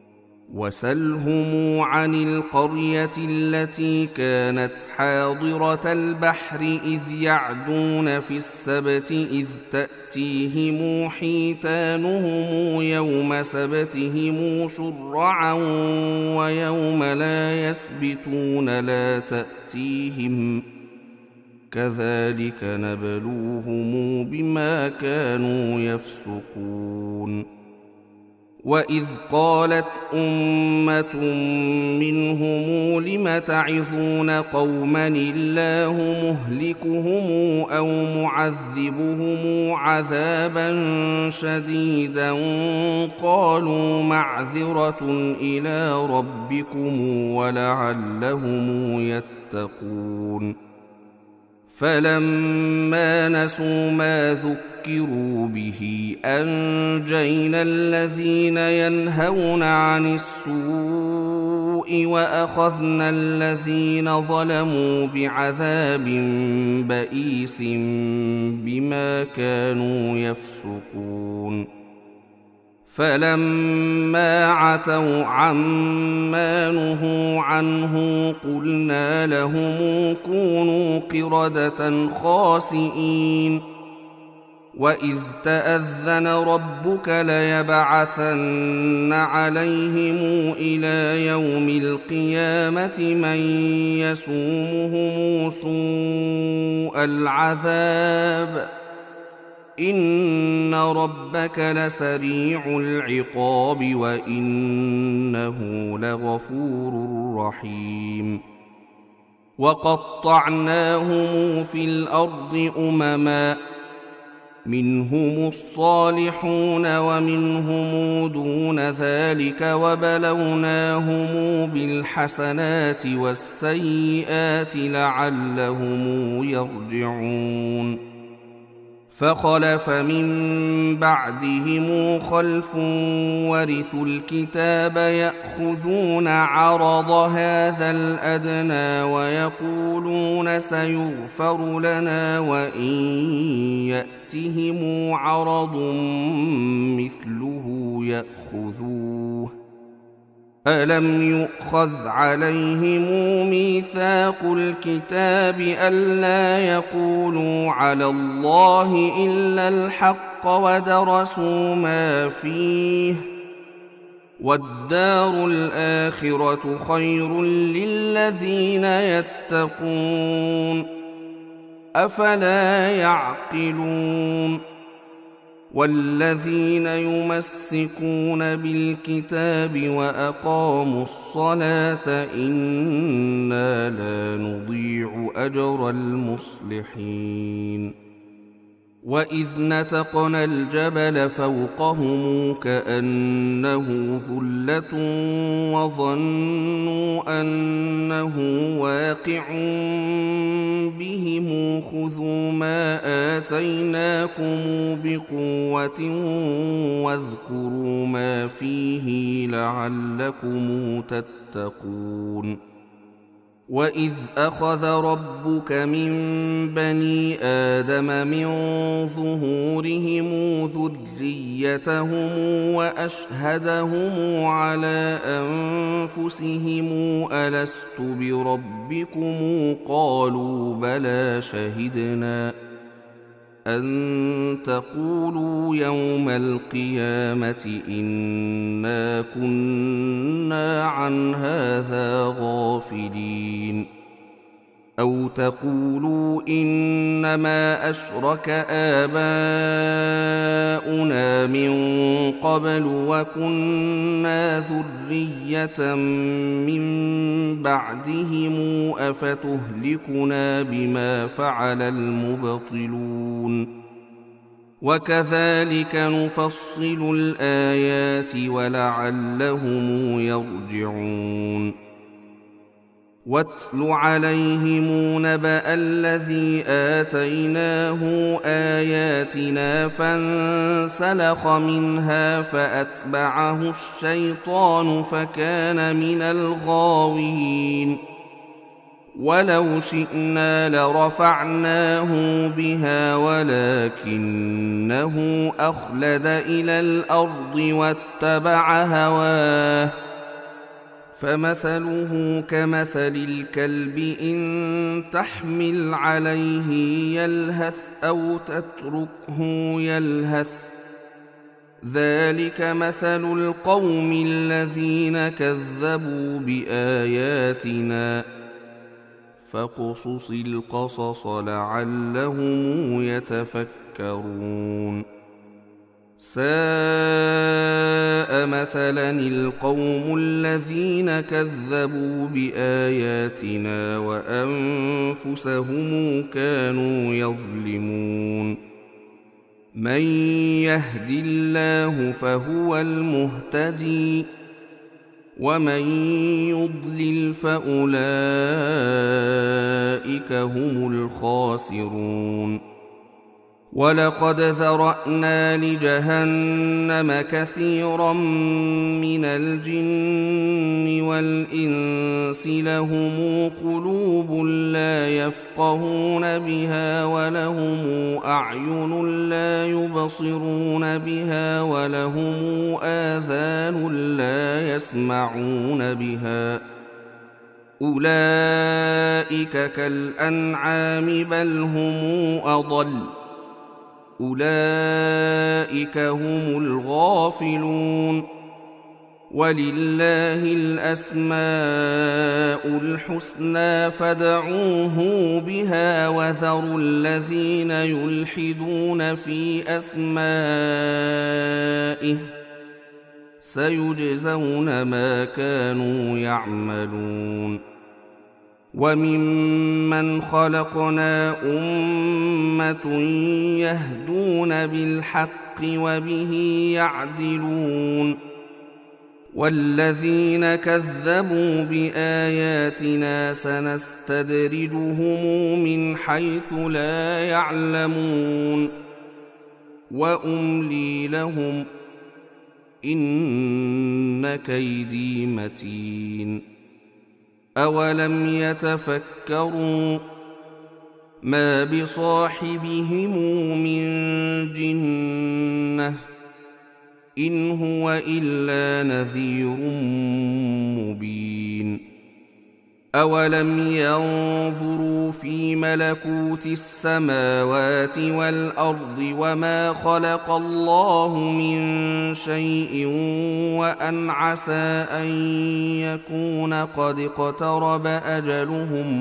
وسلهم عن القرية التي كانت حاضرة البحر إذ يعدون في السبت إذ تأتيهم حيتانهم يوم سبتهم شرعا ويوم لا يسبتون لا تأتيهم كذلك نبلوهم بما كانوا يفسقون. وإذ قالت أمة منهم لم تعظون قوما الله مهلكهم أو معذبهم عذابا شديدا قالوا معذرة إلى ربكم ولعلهم يتقون فلما نسوا ما ذكروا به أنجينا الذين ينهون عن السوء وأخذنا الذين ظلموا بعذاب بئيس بما كانوا يفسقون فلما عتوا عما نهوا عنه قلنا لهم كونوا قردة خاسئين وإذ تأذن ربك ليبعثن عليهم إلى يوم القيامة من يسومهم سوء العذاب إن ربك لسريع العقاب وإنه لغفور رحيم وقطعناهم في الأرض أمما منهم الصالحون ومنهم دون ذلك وبلوناهم بالحسنات والسيئات لعلهم يرجعون فخلف من بعدهم خلف ورثوا الكتاب يأخذون عرض هذا الأدنى ويقولون سيغفر لنا وإن يأتهم عرض مثله يأخذوه ألم يؤخذ عليهم ميثاق الكتاب ألا يقولوا على الله إلا الحق ودرسوا ما فيه والدار الآخرة خير للذين يتقون أفلا يعقلون والذين يمسكون بالكتاب وأقاموا الصلاة إنا لا نضيع أجر المصلحين وإذ نتقنا الجبل فوقهم كأنه ظلة وظنوا أنه واقع بهم خذوا ما آتيناكم بقوة واذكروا ما فيه لعلكم تتقون وإذ أخذ ربك من بني آدم من ظهورهم ذريتهم وأشهدهم على أنفسهم ألست بربكم قالوا بلى شهدنا أن تقولوا يوم القيامة إنا كنا عن هذا غافلين أو تقولوا إنما أشرك آباؤنا من قبل وكنا ذرية من بعدهم أفتهلكنا بما فعل المبطلون وكذلك نفصل الآيات ولعلهم يرجعون واتل عليهم نبأ الذي آتيناه آياتنا فانسلخ منها فأتبعه الشيطان فكان من الغاوين ولو شئنا لرفعناه بها ولكنه أخلد إلى الأرض واتبع هواه فمثله كمثل الكلب إن تحمل عليه يلهث أو تتركه يلهث ذلك مثل القوم الذين كذبوا بآياتنا فاقصص القصص لعلهم يتفكرون ساء مثلا القوم الذين كذبوا بآياتنا وأنفسهم كانوا يظلمون من يهد الله فهو المهتدي ومن يضلل فأولئك هم الخاسرون ولقد ذرأنا لجهنم كثيرا من الجن والإنس لهم قلوب لا يفقهون بها ولهم أعين لا يبصرون بها ولهم آذان لا يسمعون بها أولئك كالأنعام بل هم أضل أولئك هم الغافلون ولله الأسماء الحسنى فادعوه بها وذروا الذين يلحدون في أسمائه سيجزون ما كانوا يعملون وممن خلقنا أمة يهدون بالحق وبه يعدلون والذين كذبوا بآياتنا سنستدرجهم من حيث لا يعلمون وأملي لهم إن كيدي متين أولم يتفكروا ما بصاحبهم من جنة إن هو إلا نذير مبين أولم ينظروا في ملكوت السماوات والأرض وما خلق الله من شيء وأن عسى أن يكون قد اقترب أجلهم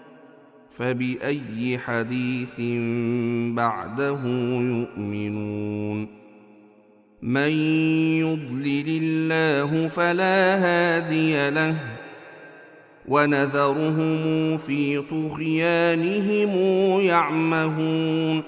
فبأي حديث بعده يؤمنون من يضلل الله فلا هادي له ونذرهم في طغيانهم يعمهون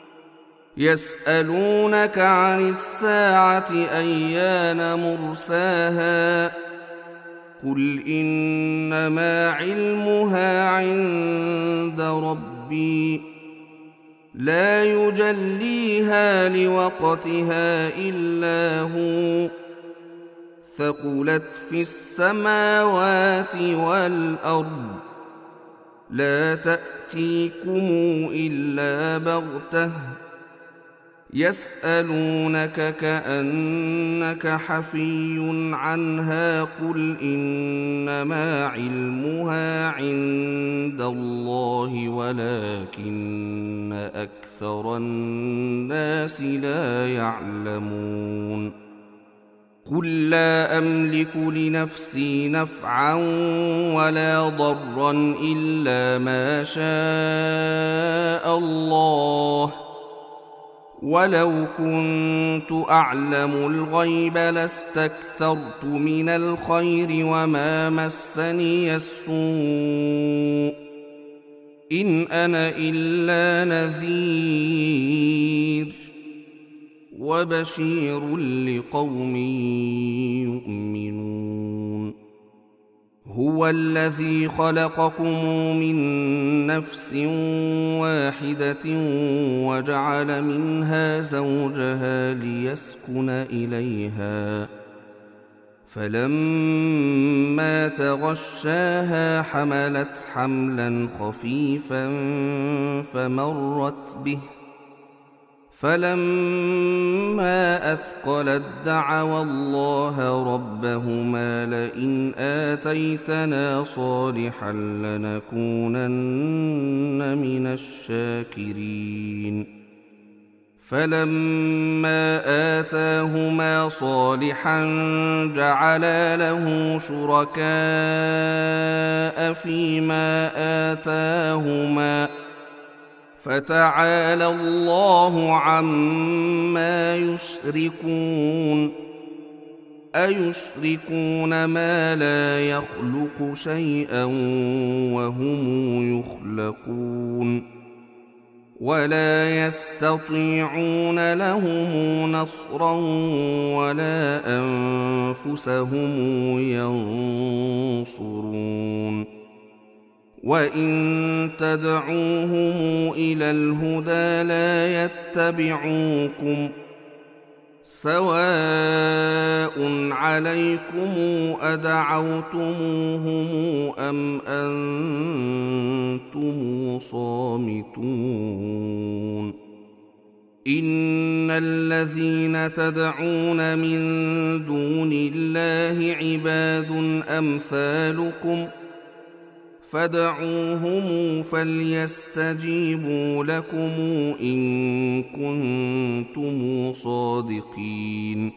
يسألونك عن الساعة أيان مرساها قل إنما علمها عند ربي لا يجليها لوقتها إلا هو ثقلت في السماوات والأرض لا تأتيكم إلا بغتة يسألونك كأنك حفي عنها قل إنما علمها عند الله ولكن أكثر الناس لا يعلمون قل لا أملك لنفسي نفعا ولا ضرا إلا ما شاء الله ولو كنت أعلم الغيب لاستكثرت من الخير وما مسني السوء إن أنا إلا نذير وبشير لقوم يؤمنون هو الذي خلقكم من نفس واحدة وجعل منها زوجها ليسكن إليها فلما تغشاها حملت حملا خفيفا فمرت به فلما أثقلت دعوا الله ربهما لئن آتيتنا صالحا لنكونن من الشاكرين فلما آتاهما صالحا جعلا له شركاء فيما آتاهما فتعالى الله عما يشركون أيشركون ما لا يخلق شيئا وهم يخلقون ولا يستطيعون لهم نصرا ولا أنفسهم ينصرون وإن تدعوهم إلى الهدى لا يتبعوكم سواء عليكم أدعوتموهم أم أنتم صامتون إن الذين تدعون من دون الله عباد أمثالكم فادعوهم فليستجيبوا لكم إن كنتم صادقين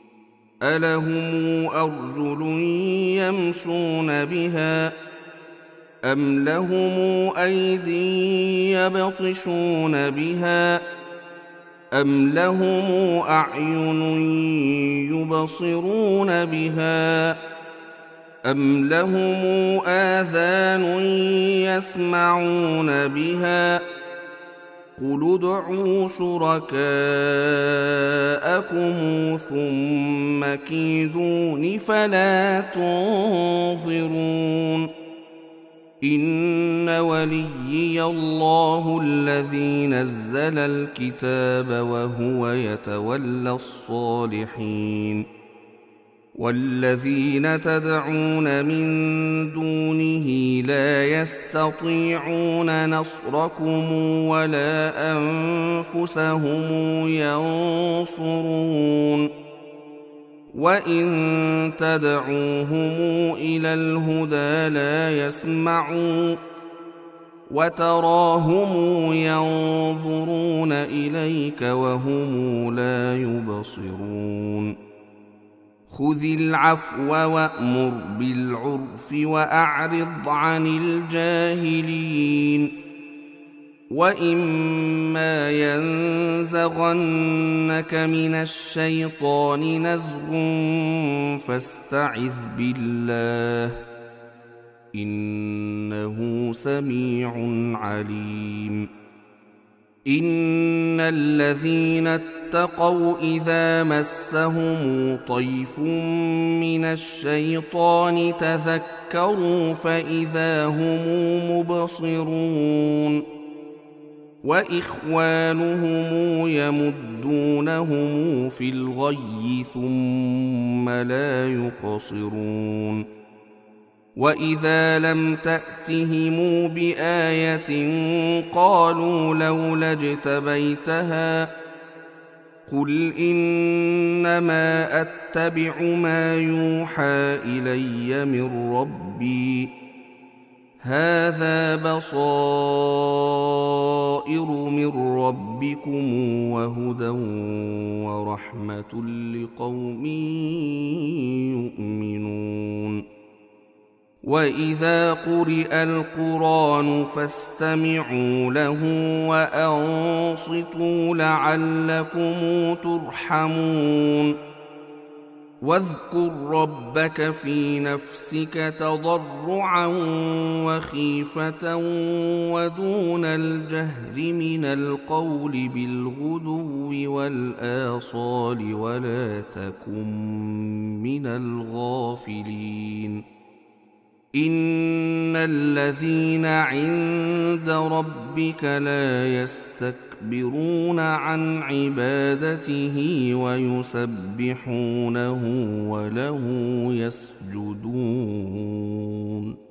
ألهم أرجل يمشون بها أم لهم أيدي يبطشون بها أم لهم أعين يبصرون بها أم لهم آذان يسمعون بها قل ادعوا شركاءكم ثم كيدون فلا تنظرون إن وليي الله الذي نزل الكتاب وهو يتولى الصالحين والذين تدعون من دونه لا يستطيعون نصركم ولا أنفسهم ينصرون وإن تدعوهم إلى الهدى لا يسمعون وتراهم ينظرون إليك وهم لا يبصرون خذ العفو وأمر بالعرف وأعرض عن الجاهلين وإما ينزغنك من الشيطان نزغ فاستعذ بالله إنه سميع عليم إن الذين اتقوا إذا مسهم طيف من الشيطان تذكروا فإذا هم مبصرون وإخوانهم يمدونهم في الغي ثم لا يقصرون وإذا لم تأتهم بآية قالوا لولا اجتبيتها قل إنما أتبع ما يوحى إلي من ربي هذا بصائر من ربكم وهدى ورحمة لقوم يؤمنون وإذا قرئ القرآن فاستمعوا له وأنصتوا لعلكم ترحمون واذكر ربك في نفسك تضرعا وخيفة ودون الجهر من القول بالغدو والآصال ولا تكن من الغافلين إن الذين عند ربك لا يستكبرون عن عبادته ويسبحونه وله يسجدون